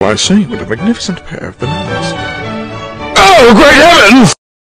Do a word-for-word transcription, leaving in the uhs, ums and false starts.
I see. What a magnificent pair of bananas. Oh, great heavens!